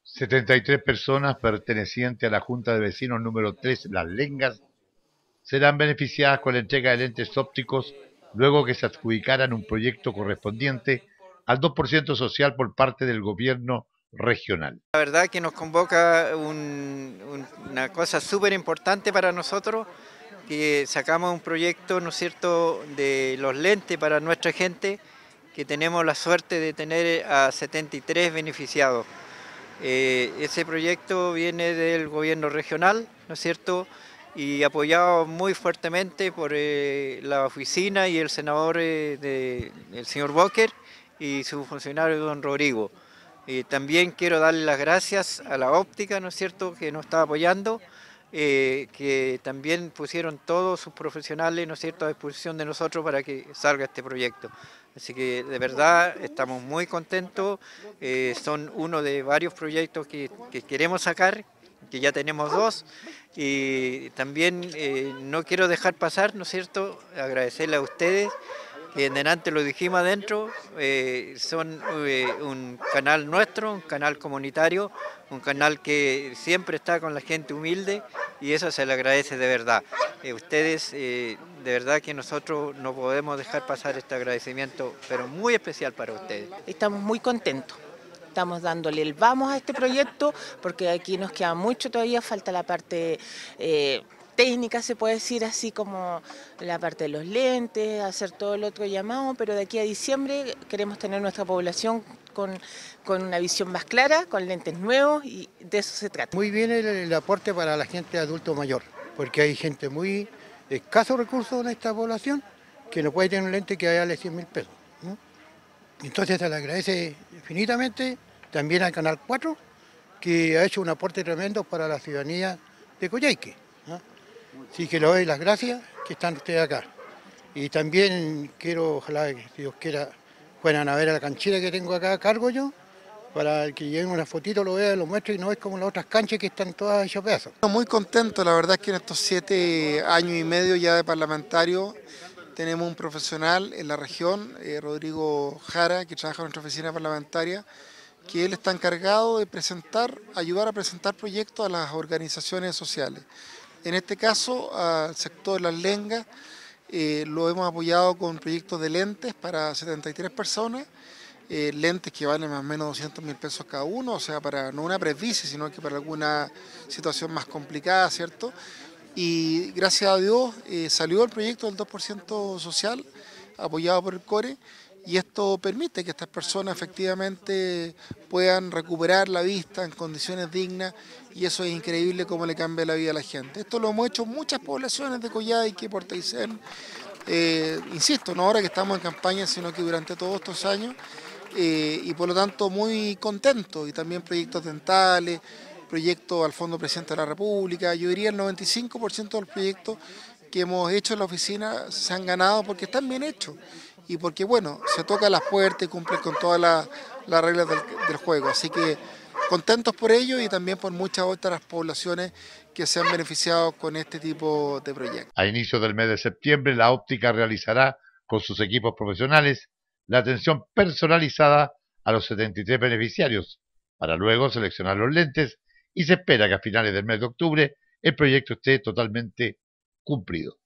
73 personas pertenecientes a la Junta de Vecinos número 3, Las Lengas, serán beneficiadas con la entrega de lentes ópticos luego que se adjudicaran un proyecto correspondiente al 2% social por parte del gobierno regional. La verdad que nos convoca una cosa súper importante para nosotros, que sacamos un proyecto, ¿no es cierto?, de los lentes para nuestra gente, que tenemos la suerte de tener a 73 beneficiados. Ese proyecto viene del gobierno regional, ¿no es cierto?, y apoyado muy fuertemente por la oficina y el senador, el señor Boker, y su funcionario don Rodrigo. También quiero darle las gracias a la óptica, ¿no es cierto?, que nos está apoyando, que también pusieron todos sus profesionales, ¿no es cierto?, a disposición de nosotros para que salga este proyecto. Así que de verdad estamos muy contentos, son uno de varios proyectos que queremos sacar, que ya tenemos dos, y también no quiero dejar pasar, ¿no es cierto?, agradecerle a ustedes, que en delante lo dijimos adentro, son un canal nuestro, un canal comunitario, un canal que siempre está con la gente humilde, y eso se le agradece de verdad. Ustedes, de verdad que nosotros no podemos dejar pasar este agradecimiento, pero muy especial para ustedes. Estamos muy contentos. Estamos dándole el vamos a este proyecto porque aquí nos queda mucho todavía, falta la parte técnica, se puede decir así, como la parte de los lentes, hacer todo el otro llamado, pero de aquí a diciembre queremos tener nuestra población con una visión más clara, con lentes nuevos, y de eso se trata. Muy bien el aporte para la gente adulto mayor, porque hay gente muy de escasos recursos en esta población que no puede tener un lente que vale 100.000 pesos, ¿no? Entonces se le agradece infinitamente también al Canal 4, que ha hecho un aporte tremendo para la ciudadanía de Coyhaique, ¿no? Así que le doy las gracias que están ustedes acá. Y también quiero, ojalá que si Dios quiera, fueran a ver a la canchera que tengo acá a cargo yo, para que lleguen una fotito, lo vea, lo muestre y no es como las otras canchas que están todas hechas pedazos. Muy contento, la verdad es que en estos 7 años y medio ya de parlamentario tenemos un profesional en la región, Rodrigo Jara, que trabaja en nuestra oficina parlamentaria, que él está encargado de ayudar a presentar proyectos a las organizaciones sociales. En este caso, al sector Las Lengas, lo hemos apoyado con proyectos de lentes para 73 personas, lentes que valen más o menos 200.000 pesos cada uno, o sea, para no una presbicia, sino que para alguna situación más complicada, ¿cierto? Y gracias a Dios salió el proyecto del 2% social, apoyado por el CORE, y esto permite que estas personas efectivamente puedan recuperar la vista en condiciones dignas, y eso es increíble cómo le cambia la vida a la gente. Esto lo hemos hecho en muchas poblaciones de Coyhaique, Puerto Aysén, insisto, no ahora que estamos en campaña, sino que durante todos estos años, y por lo tanto muy contento, y también proyectos dentales, proyectos al Fondo Presidente de la República. Yo diría el 95% de los proyectos que hemos hecho en la oficina se han ganado porque están bien hechos y porque, bueno, se toca las puertas y cumplen con todas las reglas del juego. Así que contentos por ello y también por muchas otras poblaciones que se han beneficiado con este tipo de proyectos. A inicio del mes de septiembre, la óptica realizará con sus equipos profesionales la atención personalizada a los 73 beneficiarios, para luego seleccionar los lentes, y se espera que a finales del mes de octubre el proyecto esté totalmente cumplido.